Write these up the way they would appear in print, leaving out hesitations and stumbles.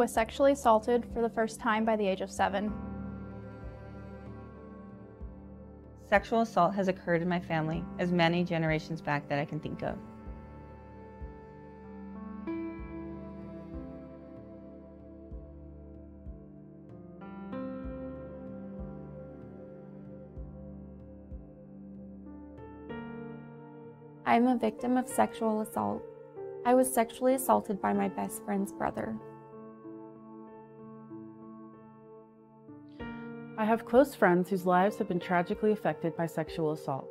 was sexually assaulted for the first time by the age of 7. Sexual assault has occurred in my family as many generations back that I can think of. I am a victim of sexual assault. I was sexually assaulted by my best friend's brother. I have close friends whose lives have been tragically affected by sexual assault.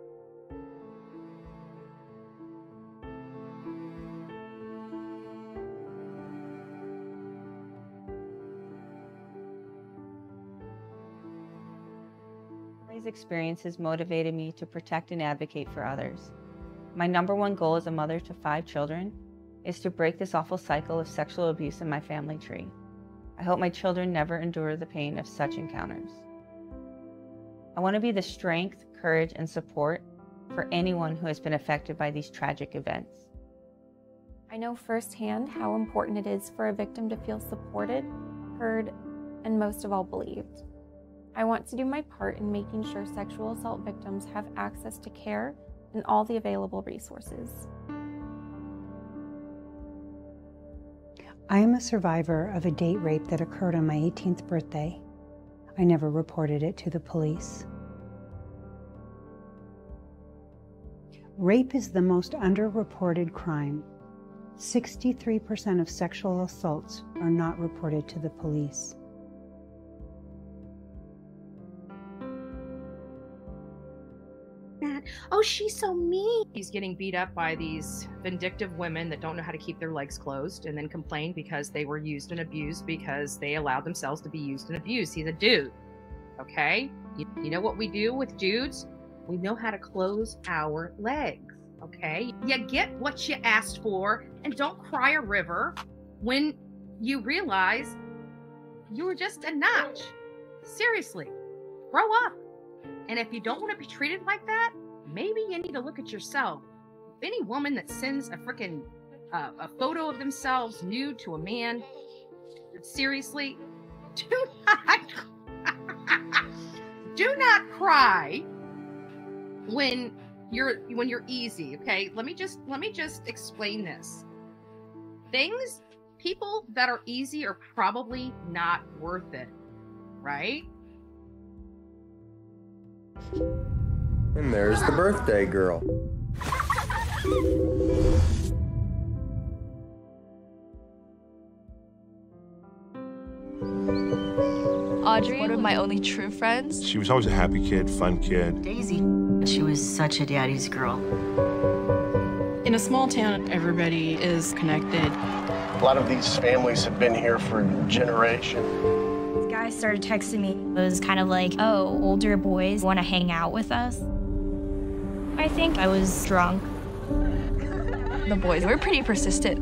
These experiences motivated me to protect and advocate for others. My number one goal as a mother to 5 children is to break this awful cycle of sexual abuse in my family tree. I hope my children never endure the pain of such encounters. I want to be the strength, courage, and support for anyone who has been affected by these tragic events. I know firsthand how important it is for a victim to feel supported, heard, and most of all believed. I want to do my part in making sure sexual assault victims have access to care and all the available resources. I am a survivor of a date rape that occurred on my 18th birthday. I never reported it to the police. Rape is the most underreported crime. 63% of sexual assaults are not reported to the police. Oh, she's so mean. He's getting beat up by these vindictive women that don't know how to keep their legs closed and then complain because they were used and abused because they allowed themselves to be used and abused. He's a dude, okay? You know what we do with dudes? We know how to close our legs, okay? You get what you asked for and don't cry a river when you realize you were just a notch. Seriously, grow up. And if you don't want to be treated like that, maybe you need to look at yourself. Any woman that sends a freaking a photo of themselves nude to a man, seriously, do not cry when you're easy. Okay, let me just explain this. People that are easy are probably not worth it, right? And there's the birthday girl. Audrey, one of my only true friends. She was always a happy kid, fun kid. Daisy, she was such a daddy's girl. In a small town, everybody is connected. A lot of these families have been here for generations. This guy started texting me. It was kind of like, oh, older boys want to hang out with us. I think I was drunk. The boys were pretty persistent.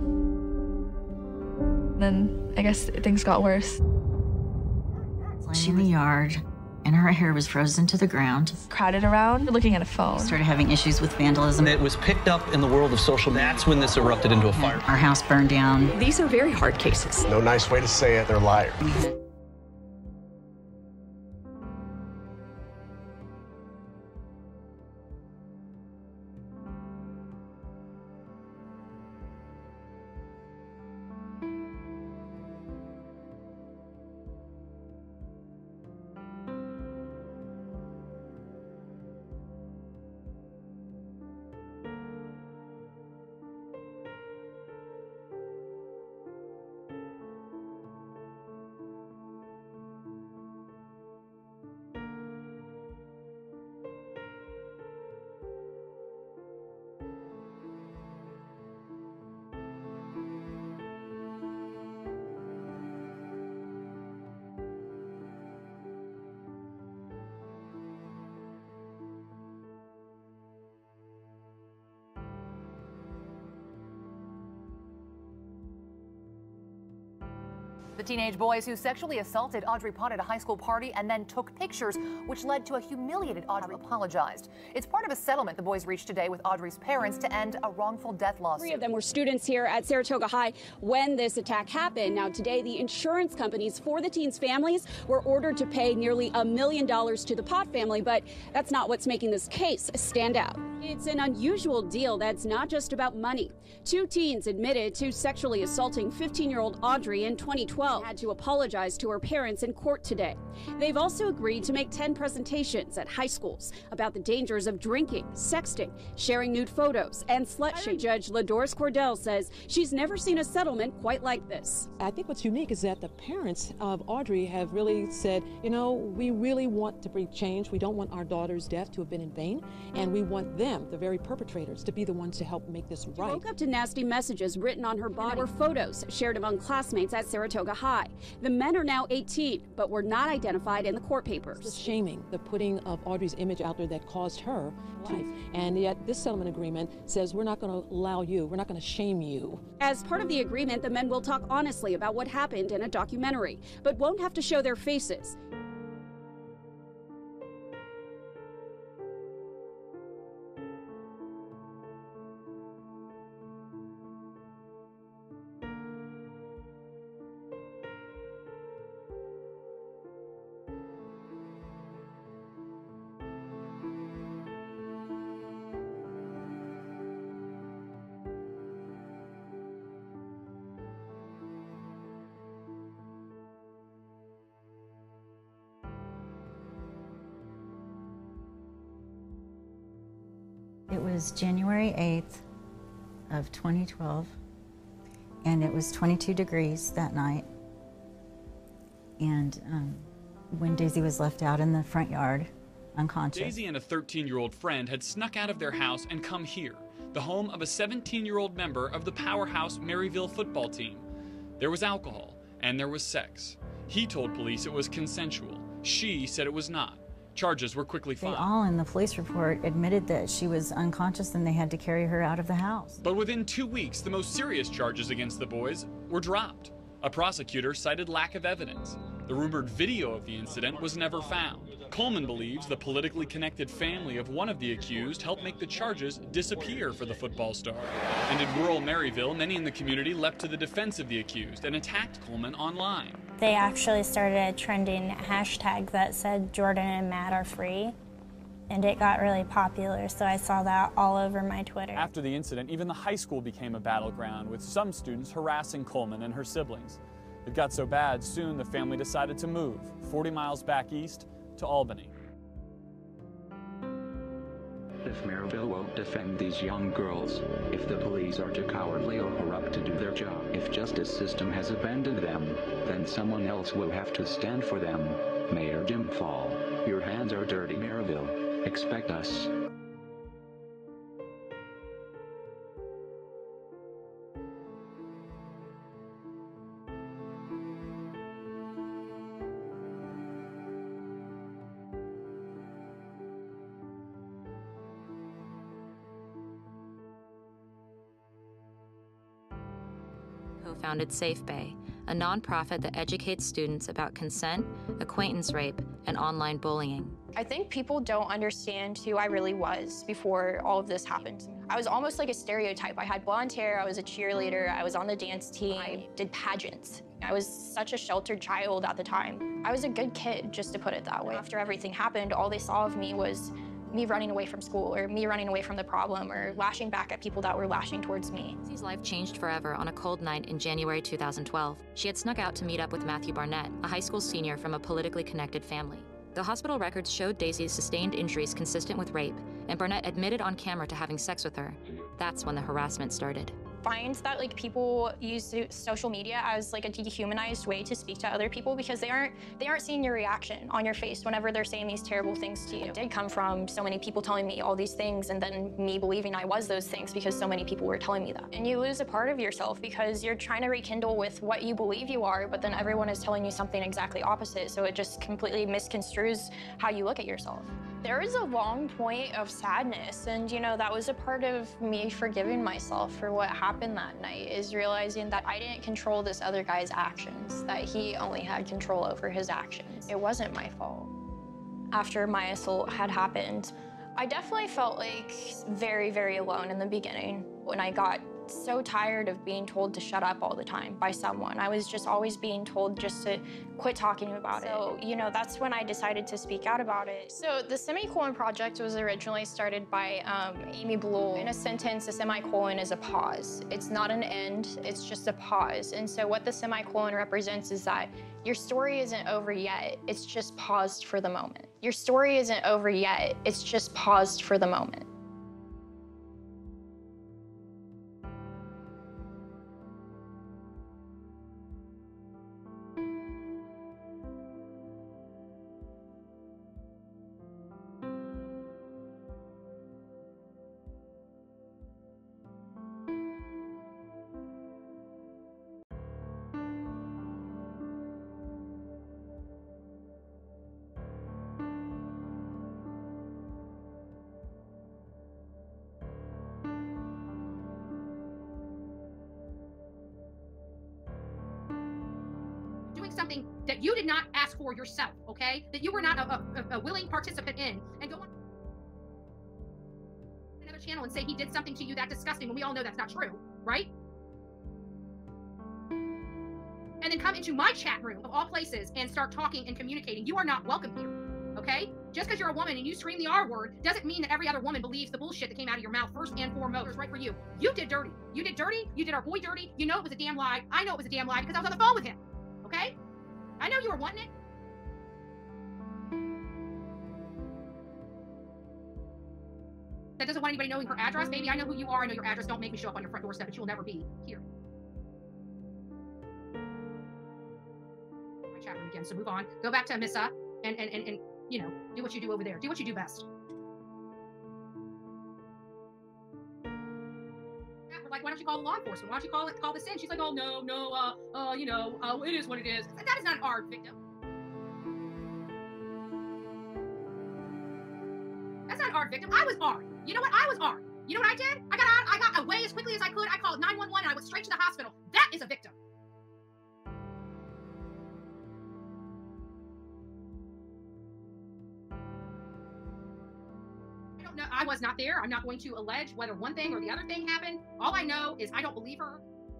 Then I guess things got worse. She in the yard, and her hair was frozen to the ground. Crowded around, looking at a phone. Started having issues with vandalism. It was picked up in the world of social media. That's when this erupted into a fire. Our house burned down. These are very hard cases. No nice way to say it, they're liars. The teenage boys who sexually assaulted Audrey Pott at a high school party and then took pictures, which led to a humiliated Audrey apologized. It's part of a settlement the boys reached today with Audrey's parents to end a wrongful death lawsuit. 3 of them were students here at Saratoga High when this attack happened. Now, today, the insurance companies for the teens' families were ordered to pay nearly $1 million to the Pott family, but that's not what's making this case stand out. It's an unusual deal that's not just about money. 2 teens admitted to sexually assaulting 15-year-old Audrey in 2012 had to apologize to her parents in court today. They've also agreed to make 10 presentations at high schools about the dangers of drinking, sexting, sharing nude photos, and slut-shaming. Judge LaDoris Cordell says she's never seen a settlement quite like this. I think what's unique is that the parents of Audrey have really said, you know, we really want to bring change. We don't want our daughter's death to have been in vain, and we want them, the very perpetrators, to be the ones to help make this right. She woke up to nasty messages written on her body. There were photos shared among classmates at Saratoga High. The men are now 18, but were not identified in the court papers. It's shaming the putting of Audrey's image out there that caused her life. And yet this settlement agreement says we're not going to allow you, we're not going to shame you. As part of the agreement, the men will talk honestly about what happened in a documentary, but won't have to show their faces. It was January 8th of 2012, and it was 22 degrees that night. And when Daisy was left out in the front yard, unconscious. Daisy and a 13-year-old friend had snuck out of their house and come here, the home of a 17-year-old member of the powerhouse Maryville football team. There was alcohol, and there was sex. He told police it was consensual. She said it was not. Charges were quickly filed. They all in the police report admitted that she was unconscious and they had to carry her out of the house. But within 2 weeks, the most serious charges against the boys were dropped. A prosecutor cited lack of evidence. The rumored video of the incident was never found. Coleman believes the politically connected family of one of the accused helped make the charges disappear for the football star. And in rural Maryville, many in the community leapt to the defense of the accused and attacked Coleman online. They actually started a trending hashtag that said Jordan and Matt are free, and it got really popular, so I saw that all over my Twitter. After the incident, even the high school became a battleground, with some students harassing Coleman and her siblings. It got so bad, soon the family decided to move 40 miles back east to Albany. If Maryville won't defend these young girls, if the police are too cowardly or corrupt to do their job, if justice system has abandoned them, then someone else will have to stand for them. Mayor Jim Fall, your hands are dirty, Maryville. Expect us. Co-founded Safe Bay, a nonprofit that educates students about consent, acquaintance rape, and online bullying. I think people don't understand who I really was before all of this happened. I was almost like a stereotype. I had blonde hair, I was a cheerleader, I was on the dance team, I did pageants. I was such a sheltered child at the time. I was a good kid, just to put it that way. After everything happened, all they saw of me was me running away from school, or me running away from the problem, or lashing back at people that were lashing towards me. Daisy's life changed forever on a cold night in January 2012. She had snuck out to meet up with Matthew Barnett, a high school senior from a politically connected family. The hospital records showed Daisy sustained injuries consistent with rape, and Barnett admitted on camera to having sex with her. That's when the harassment started. Find that people use social media as a dehumanized way to speak to other people, because they aren't seeing your reaction on your face whenever they're saying these terrible things to you. It did come from so many people telling me all these things, and then me believing I was those things because so many people were telling me that. And you lose a part of yourself because you're trying to rekindle with what you believe you are, but then everyone is telling you something exactly opposite, so it just completely misconstrues how you look at yourself. There was a long point of sadness, and you know, that was a part of me forgiving myself for what happened that night, is realizing that I didn't control this other guy's actions, that he only had control over his actions. It wasn't my fault. After my assault had happened, I definitely felt like very, very alone in the beginning. When I got so tired of being told to shut up all the time by someone. I was just always being told just to quit talking about it. So, you know, that's when I decided to speak out about it. So the semicolon project was originally started by Amy Blewell. In a sentence, a semicolon is a pause. It's not an end, it's just a pause. And so what the semicolon represents is that your story isn't over yet, it's just paused for the moment. Your story isn't over yet, it's just paused for the moment. Something that you did not ask for yourself, okay? That you were not a willing participant in, and go on another channel and say he did something to you that disgusting when we all know that's not true, right? And then come into my chat room of all places and start talking and communicating. You are not welcome here, okay? Just because you're a woman and you scream the R word doesn't mean that every other woman believes the bullshit that came out of your mouth first and foremost. It's right for you. You did dirty. You did dirty. You did our boy dirty. You know it was a damn lie. I know it was a damn lie because I was on the phone with him, okay? I know you were wanting it. That doesn't want anybody knowing her address. Baby, I know who you are. I know your address. Don't make me show up on your front doorstep, but you will never be here. My chat room again, so move on. Go back to Amissa and you know, do what you do over there. Do what you do best. Like, why don't you call the law enforcement? Why don't you call this in? She's like, oh, no, you know, it is what it is. That is not our victim. That's not our victim. I was R. You know what? I was R. You know what I did? I got away as quickly as I could. I called 911 and I went straight to the hospital. That is a victim. No, I was not there. I'm not going to allege whether one thing or the other thing happened. All I know is I don't believe her.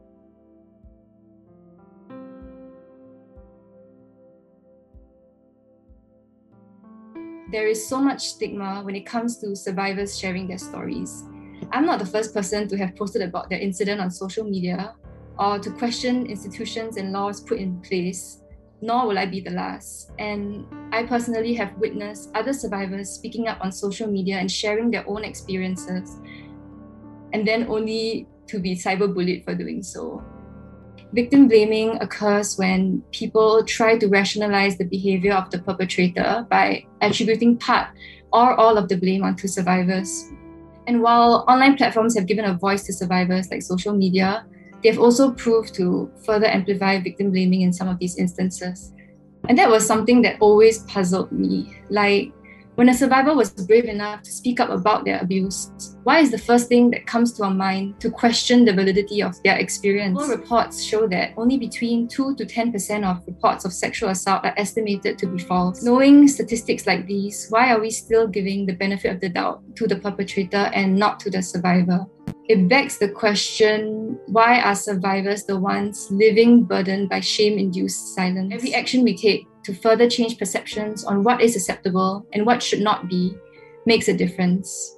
There is so much stigma when it comes to survivors sharing their stories. I'm not the first person to have posted about their incident on social media or to question institutions and laws put in place, nor will I be the last. And I personally have witnessed other survivors speaking up on social media and sharing their own experiences, and then only to be cyberbullied for doing so. Victim blaming occurs when people try to rationalize the behavior of the perpetrator by attributing part or all of the blame onto survivors. And while online platforms have given a voice to survivors like social media, they've also proved to further amplify victim blaming in some of these instances. And that was something that always puzzled me. Like, when a survivor was brave enough to speak up about their abuse, why is the first thing that comes to our mind to question the validity of their experience? All reports show that only between 2 to 10% of reports of sexual assault are estimated to be false. Knowing statistics like these, why are we still giving the benefit of the doubt to the perpetrator and not to the survivor? It begs the question, why are survivors the ones living burdened by shame-induced silence? Every action we take to further change perceptions on what is acceptable and what should not be makes a difference.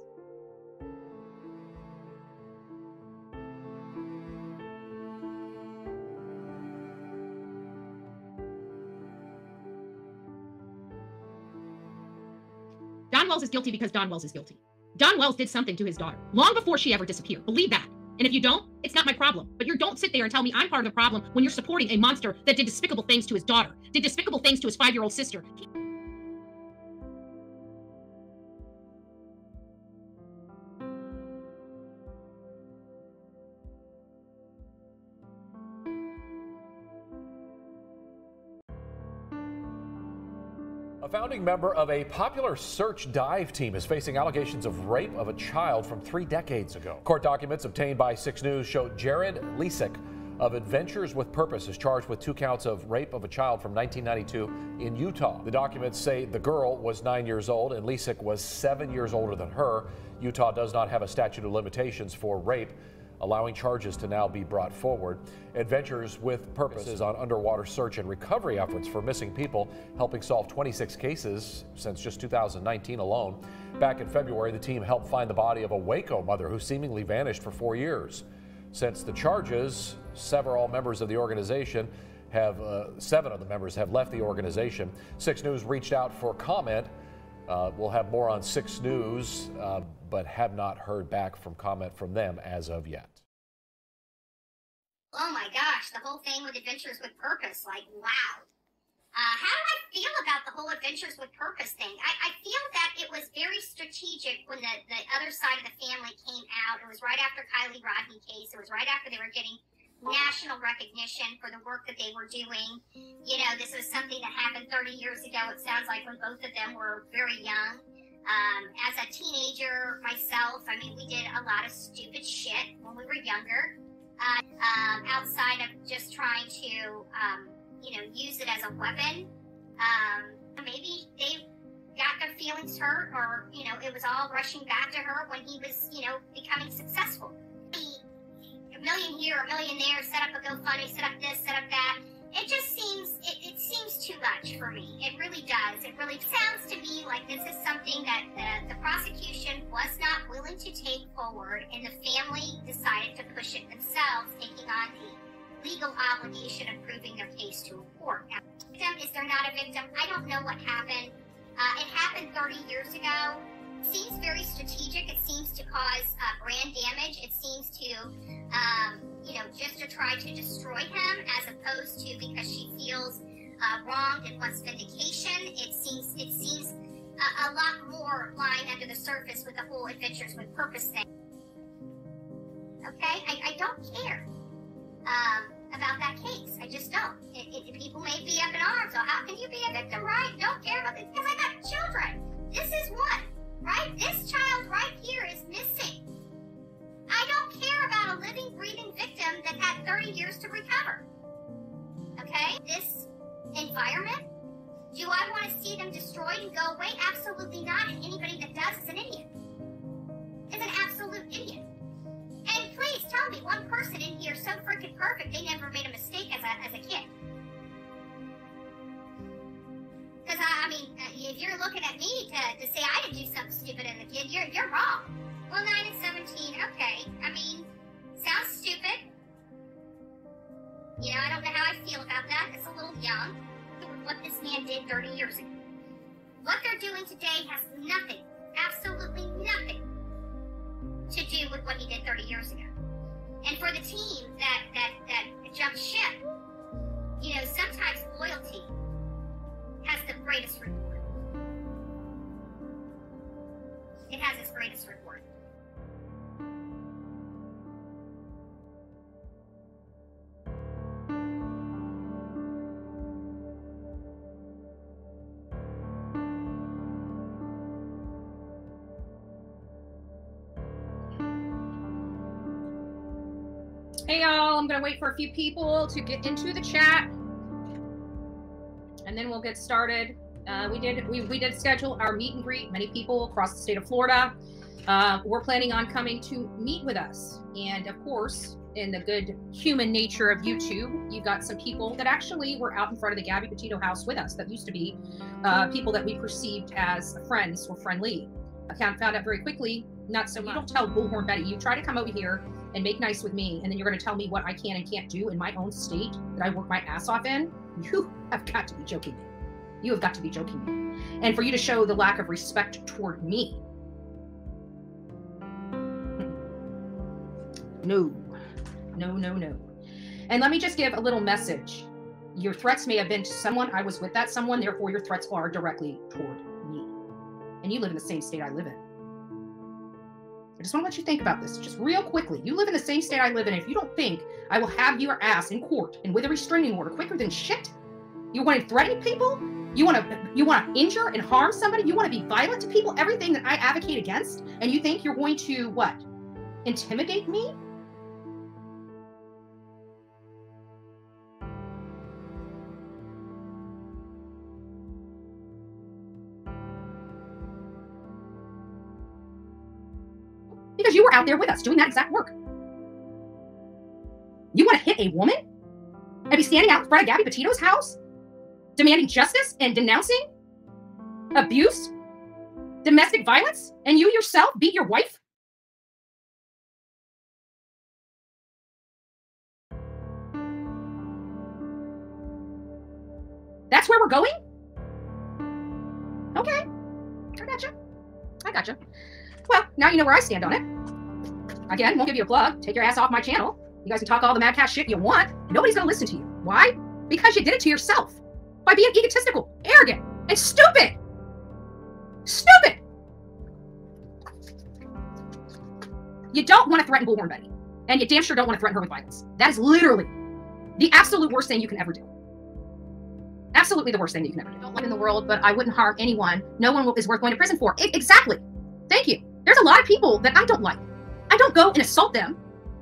Don Wells is guilty because Don Wells is guilty. Don Wells did something to his daughter long before she ever disappeared. Believe that. And if you don't, it's not my problem. But you don't sit there and tell me I'm part of the problem when you're supporting a monster that did despicable things to his daughter, did despicable things to his 5-year-old sister. A A founding member of a popular search dive team is facing allegations of rape of a child from 3 decades ago. Court documents obtained by 6 News show Jared Lesick of Adventures with Purpose is charged with 2 counts of rape of a child from 1992 in Utah. The documents say the girl was 9 years old and Lesick was 7 years older than her. Utah does not have a statute of limitations for rape, allowing charges to now be brought forward. Adventures with Purpose is on underwater search and recovery efforts for missing people, helping solve 26 cases since just 2019 alone. Back in February, the team helped find the body of a Waco mother who seemingly vanished for 4 years. Since the charges, several members of the organization have, 7 of the members have left the organization. 6 News reached out for comment. We'll have more on 6 News, but have not heard back from comment from them as of yet. Oh my gosh, the whole thing with Adventures with Purpose, like, wow. How do I feel about the whole Adventures with Purpose thing? I feel that it was very strategic when the other side of the family came out. It was right after Kylie Rodney case. It was right after they were getting national recognition for the work that they were doing. You know, this was something that happened 30 years ago, it sounds like, when both of them were very young. As a teenager myself, I mean, we did a lot of stupid shit when we were younger, outside of just trying to, you know, use it as a weapon. Maybe they got their feelings hurt, or, you know, it was all rushing back to her when he was, you know, becoming successful. A million here, a million there, set up a GoFundMe, set up this, set up that. It just seems, it seems too much for me. It really does. It really sounds to me like this is something that the prosecution was not willing to take forward, and the family decided to push it themselves, taking on the legal obligation of proving their case to a court. Now, victim, is there not a victim? I don't know what happened. It happened 30 years ago. It seems very strategic. It seems to cause brand damage. It seems to, you know, just to try to destroy him, as opposed to because she feels wronged and wants vindication. It seems a lot more lying under the surface with the whole Adventures with Purpose thing. Okay, I don't care about that case. I just don't. People may be up in arms. So how can you be a victim, right? Don't care about it because I got children. This is one, right? This child right here is missing. I don't care about a living, breathing victim that had 30 years to recover. Okay? This environment, do I want to see them destroyed and go away? Absolutely not. And anybody that does is an idiot. Is an absolute idiot. And please tell me one person in here so freaking perfect they never made a mistake as a kid. Because I mean, if you're looking at me to say I didn't do something stupid as a kid, you're wrong. Well, 9 and 17, okay. I mean, sounds stupid. You know, I don't know how I feel about that. It's a little young. What this man did 30 years ago. What they're doing today has nothing, absolutely nothing, to do with what he did 30 years ago. And for the team that jumped ship, you know, sometimes loyalty has the greatest reward. It has its greatest reward. Hey y'all, I'm gonna wait for a few people to get into the chat, and then we'll get started. We did schedule our meet and greet. Many people across the state of Florida were planning on coming to meet with us, and of course, in the good human nature of YouTube, you got some people that actually were out in front of the Gabby Petito house with us. That used to be people that we perceived as friends or friendly. I found out very quickly, not so much. You don't tell Bullhorn Betty. You try to come over here and make nice with me, and then you're going to tell me what I can and can't do in my own state that I work my ass off in? You have got to be joking me. You have got to be joking me. And for you to show the lack of respect toward me. No. No, no, no. And let me just give a little message. Your threats may have been to someone. I was with that someone, therefore your threats are directly toward me. And you live in the same state I live in. I just want to let you think about this just real quickly. You live in the same state I live in. If you don't think I will have your ass in court and with a restraining order quicker than shit, you want to threaten people? You want to injure and harm somebody? You want to be violent to people? Everything that I advocate against, and you think you're going to what? Intimidate me? Because you were out there with us doing that exact work. You want to hit a woman and be standing out in front of Gabby Petito's house demanding justice and denouncing abuse, domestic violence, and you yourself beat your wife? That's where we're going? Okay. I gotcha. Well, now you know where I stand on it. Again, won't give you a plug. Take your ass off my channel. You guys can talk all the madcast shit you want. Nobody's going to listen to you. Why? Because you did it to yourself. By being egotistical, arrogant, and stupid. Stupid. You don't want to threaten Bullhorn Betty. And you damn sure don't want to threaten her with violence. That is literally the absolute worst thing you can ever do. Absolutely the worst thing you can ever do. I don't live in the world, but I wouldn't harm anyone. No one is worth going to prison for. Exactly. Thank you. There's a lot of people that I don't like. I don't go and assault them.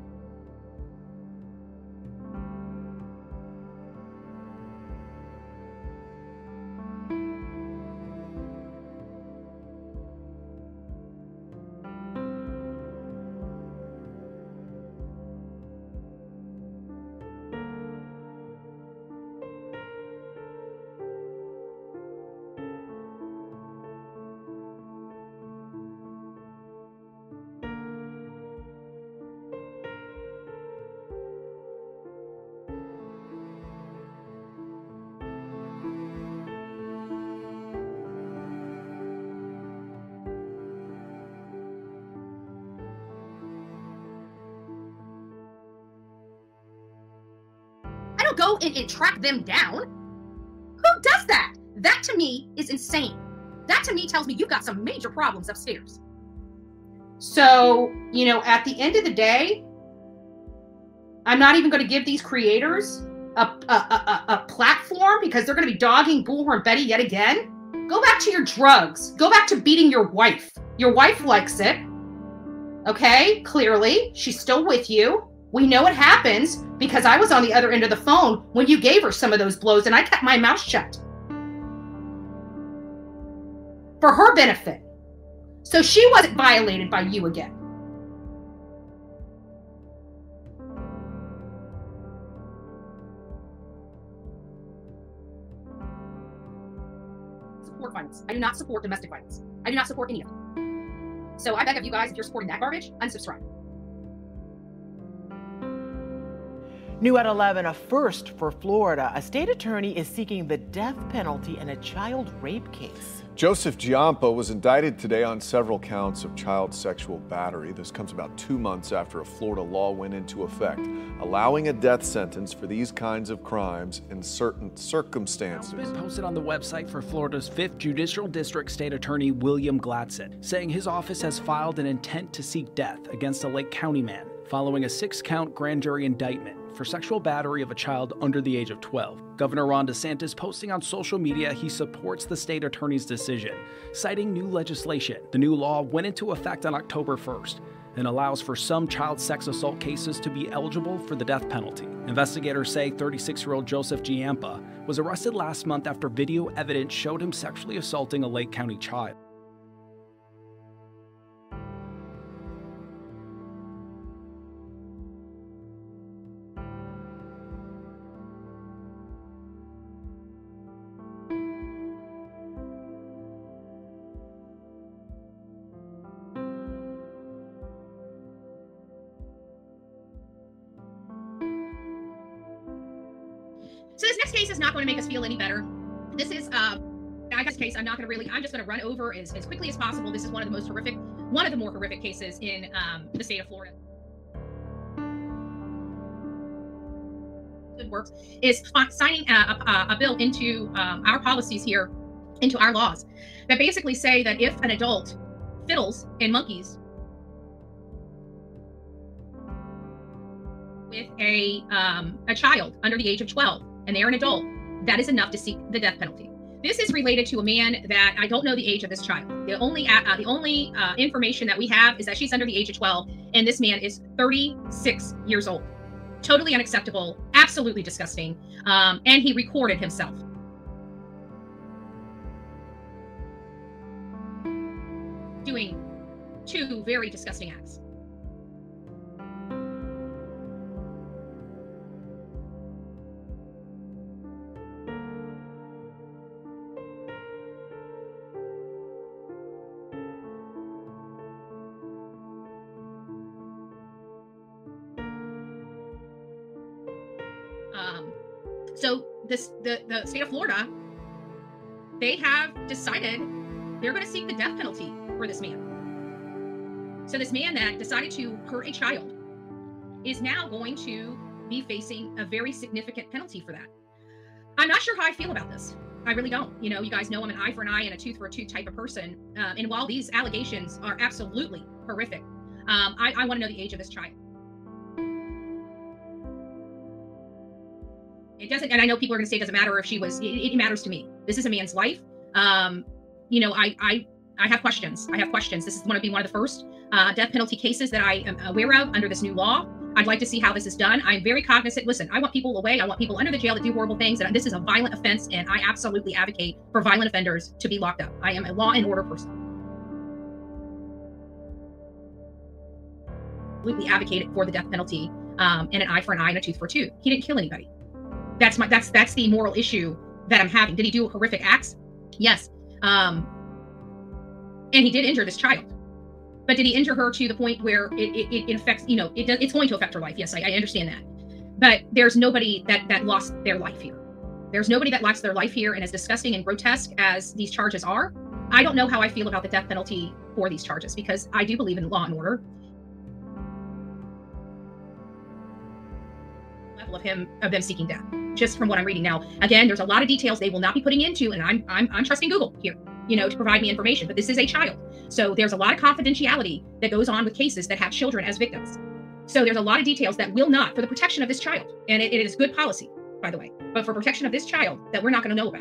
Go and track them down. Who does that? That to me is insane. That to me tells me you've got some major problems upstairs. So, you know, at the end of the day, I'm not even going to give these creators a platform because they're going to be dogging Bullhorn Betty yet again. Go back to your drugs. Go back to beating your wife. Your wife likes it. Okay, clearly, she's still with you. We know it happens because I was on the other end of the phone when you gave her some of those blows and I kept my mouth shut. For her benefit. So she wasn't violated by you again. Support violence. I do not support domestic violence. I do not support any of it. So I beg of you guys, if you're supporting that garbage, unsubscribe. New at 11, a first for Florida. A state attorney is seeking the death penalty in a child rape case. Joseph Giampa was indicted today on several counts of child sexual battery. This comes about 2 months after a Florida law went into effect, allowing a death sentence for these kinds of crimes in certain circumstances. It's been posted on the website for Florida's 5th Judicial District State Attorney William Gladson, saying his office has filed an intent to seek death against a Lake County man following a 6-count grand jury indictment for sexual battery of a child under the age of 12. Governor Ron DeSantis posting on social media he supports the state attorney's decision, citing new legislation. The new law went into effect on October 1st and allows for some child sex assault cases to be eligible for the death penalty. Investigators say 36-year-old Joseph Giampa was arrested last month after video evidence showed him sexually assaulting a Lake County child. So this next case is not going to make us feel any better. This is Aga's case. I'm just going to run over as quickly as possible. This is one of the more horrific cases in the state of Florida. Good works is signing a bill into our policies here, into our laws, that basically say that if an adult fiddles and monkeys with a child under the age of 12, and they are an adult, that is enough to seek the death penalty. This is related to a man that I don't know the age of this child. The only information that we have is that she's under the age of 12, and this man is 36 years old. Totally unacceptable, absolutely disgusting, and he recorded himself. Doing 2 very disgusting acts. So the state of Florida, they have decided they're going to seek the death penalty for this man. So this man that decided to hurt a child is now going to be facing a very significant penalty for that. I'm not sure how I feel about this. I really don't. You know, you guys know I'm an eye for an eye and a tooth for a tooth type of person. And while these allegations are absolutely horrific, I want to know the age of this child. It doesn't, and I know people are going to say it doesn't matter if she was, it matters to me. This is a man's life. You know, I have questions. I have questions. This is going to be one of the first death penalty cases that I am aware of under this new law. I'd like to see how this is done. I'm very cognizant. Listen, I want people away. I want people under the jail that do horrible things. And this is a violent offense. And I absolutely advocate for violent offenders to be locked up. I am a law and order person. Absolutely advocated for the death penalty and an eye for an eye and a tooth for a tooth. He didn't kill anybody. That's the moral issue that I'm having. Did he do horrific acts? Yes. And he did injure this child. But did he injure her to the point where it affects, you know, it's going to affect her life? Yes, I understand that. But there's nobody that lost their life here. There's nobody that lost their life here. And as disgusting and grotesque as these charges are, I don't know how I feel about the death penalty for these charges, because I do believe in law and order. Of them seeking death, just from what I'm reading now. Again, there's a lot of details they will not be putting into, and I'm trusting Google here, you know, to provide me information. But this is a child, so there's a lot of confidentiality that goes on with cases that have children as victims. So there's a lot of details that will not, for the protection of this child, and it is good policy, by the way, but for protection of this child, that we're not going to know about.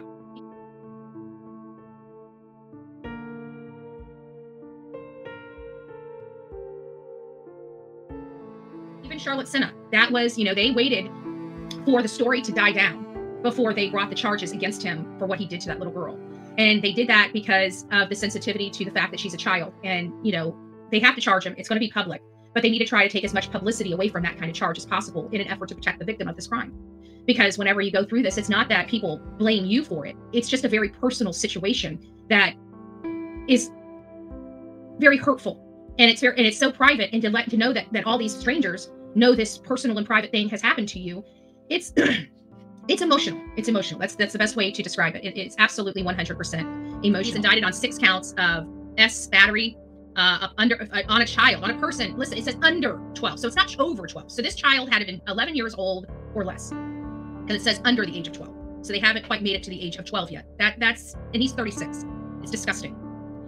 Even Charlotte Senna, that was, you know, they waited for the story to die down before they brought the charges against him for what he did to that little girl. And they did that because of the sensitivity to the fact that she's a child. And, you know, they have to charge him. It's going to be public, but they need to try to take as much publicity away from that kind of charge as possible in an effort to protect the victim of this crime. Because whenever you go through this, it's not that people blame you for it. It's just a very personal situation that is very hurtful. And it's so private, and to know that all these strangers know this personal and private thing has happened to you, it's it's emotional. It's emotional. That's the best way to describe it. It's absolutely 100% emotional. He's indicted on 6 counts of battery on a child, on a person. Listen, it says under 12, so it's not over 12. So this child had been 11 years old or less, and it says under the age of 12. So they haven't quite made it to the age of 12 yet. And he's 36. It's disgusting.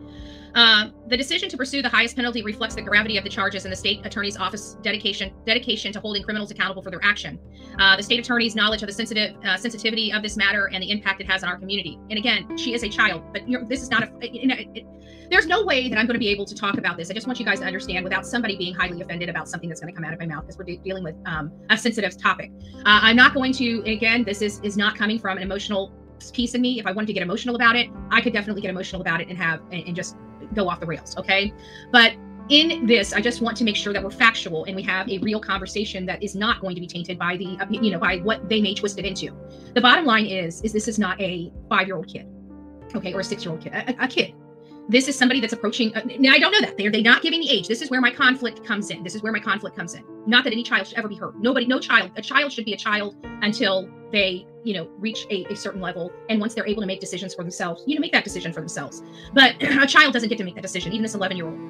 The decision to pursue the highest penalty reflects the gravity of the charges and the state attorney's office dedication to holding criminals accountable for their action. The state attorney's knowledge of the sensitivity of this matter and the impact it has on our community. And again, she is a child, but this is not there's no way that I'm going to be able to talk about this. I just want you guys to understand without somebody being highly offended about something that's going to come out of my mouth, because we're dealing with a sensitive topic. I'm not going to, again, this is not coming from an emotional piece in me. If I wanted to get emotional about it, I could definitely get emotional about it and just go off the rails, okay? But in this, I just want to make sure that we're factual and we have a real conversation that is not going to be tainted by the, by what they may twist it into. The bottom line is this is not a 5-year-old kid, okay, or a 6-year-old kid, a kid. This is somebody that's approaching. Now, I don't know that they're not giving the age. This is where my conflict comes in. Not that any child should ever be hurt. A child should be a child until they, reach a certain level. And once they're able to make decisions for themselves, make that decision for themselves. But a child doesn't get to make that decision, even this 11-year-old.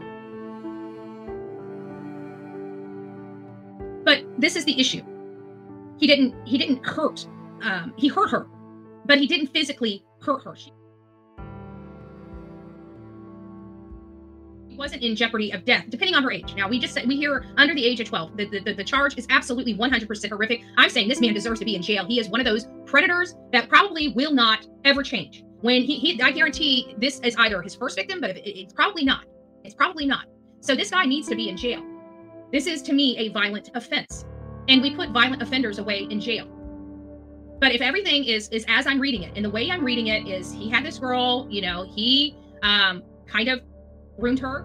But this is the issue. He didn't hurt. He hurt her, but he didn't physically hurt her. She wasn't in jeopardy of death, depending on her age. Now, we hear under the age of 12. The charge is absolutely 100% horrific. I'm saying this man deserves to be in jail. He is one of those predators that probably will not ever change. When I guarantee this is either his first victim, but it's probably not. It's probably not. So this guy needs to be in jail. This is, to me, a violent offense. And we put violent offenders away in jail. But if everything is as I'm reading it, and the way I'm reading it is he had this girl, you know, he kind of ruined her.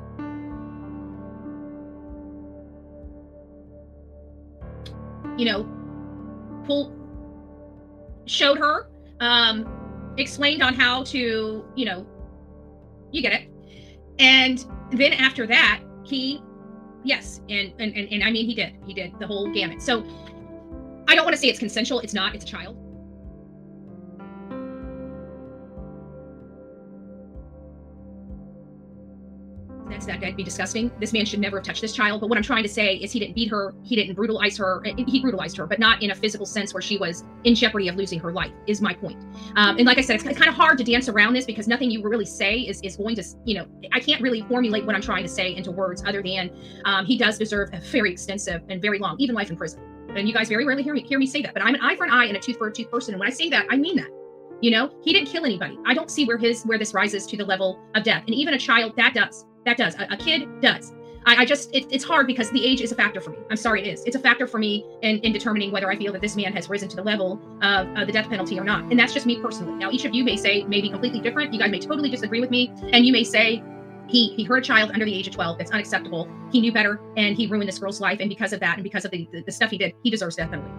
You know, showed her, explained on how to, you know, you get it. And then after that, yes, and I mean, he did the whole gamut. So I don't want to say it's consensual. It's not, it's a child. That'd be disgusting. This man should never have touched this child. But what I'm trying to say is he didn't beat her. He didn't brutalize her. He brutalized her, but not in a physical sense where she was in jeopardy of losing her life, is my point. And like I said, it's kind of hard to dance around this because nothing you really say is going to, you know, I can't really formulate what I'm trying to say into words other than he does deserve a very extensive and very long, even life in prison. And you guys very rarely hear me say that, but I'm an eye for an eye and a tooth for a tooth person. And when I say that, I mean that. You know, he didn't kill anybody. I don't see where this rises to the level of death. And even a child, that does. A kid does. It's hard because the age is a factor for me. I'm sorry, it is. It's a factor for me in determining whether I feel that this man has risen to the level of the death penalty or not. And that's just me personally. Now, each of you may say maybe completely different. You guys may totally disagree with me. And you may say he hurt a child under the age of 12. That's unacceptable. He knew better and he ruined this girl's life. And because of that and because of the stuff he did, he deserves death penalty.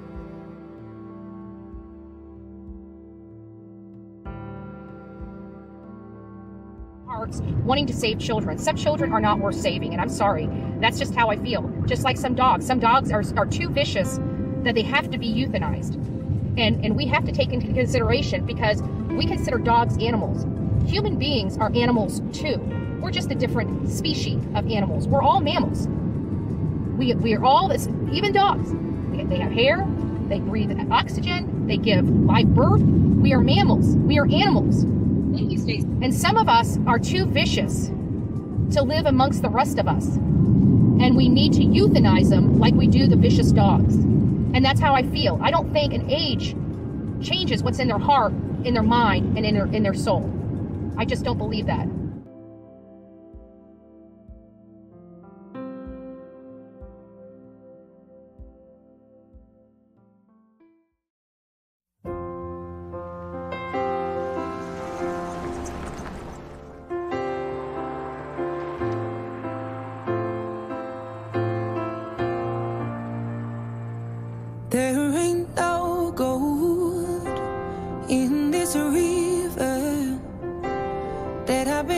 Wanting to save children. Some children are not worth saving, and I'm sorry. That's just how I feel. Just like some dogs. Some dogs are too vicious that they have to be euthanized. And we have to take into consideration because we consider dogs animals. Human beings are animals too. We're just a different species of animals. We're all mammals. We are all this, even dogs. They have hair, they breathe oxygen, they give live birth. We are mammals. We are animals. Thank you, Stacey. And some of us are too vicious to live amongst the rest of us. And we need to euthanize them like we do the vicious dogs. And that's how I feel. I don't think an age changes what's in their heart, in their mind, and in their soul. I just don't believe that. There ain't no gold in this river that I've been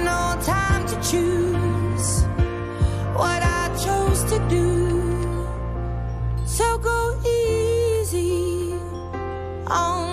no time to choose what I chose to do. So go easy on